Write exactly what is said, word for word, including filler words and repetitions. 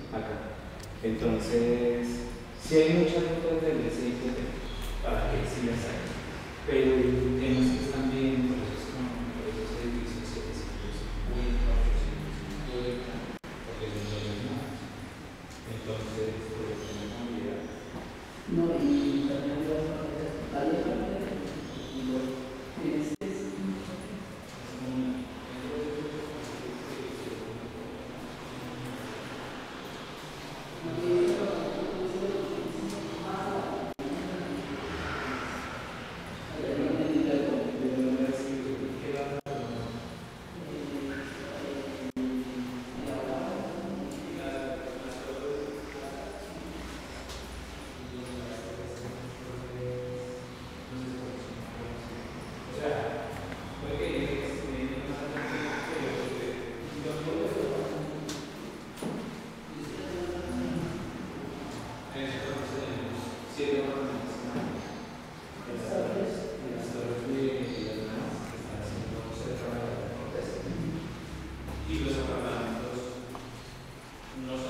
acá. Entonces, sí hay muchas rutas del desierto para que sí las hay, pero el tema es que están bien por esos, por esos edificios setecientos cincuenta, ochocientos cincuenta, porque son los más. Entonces, por eso me cambiar. No, y también las partes hospitalarias, tienes Y los apartamentos no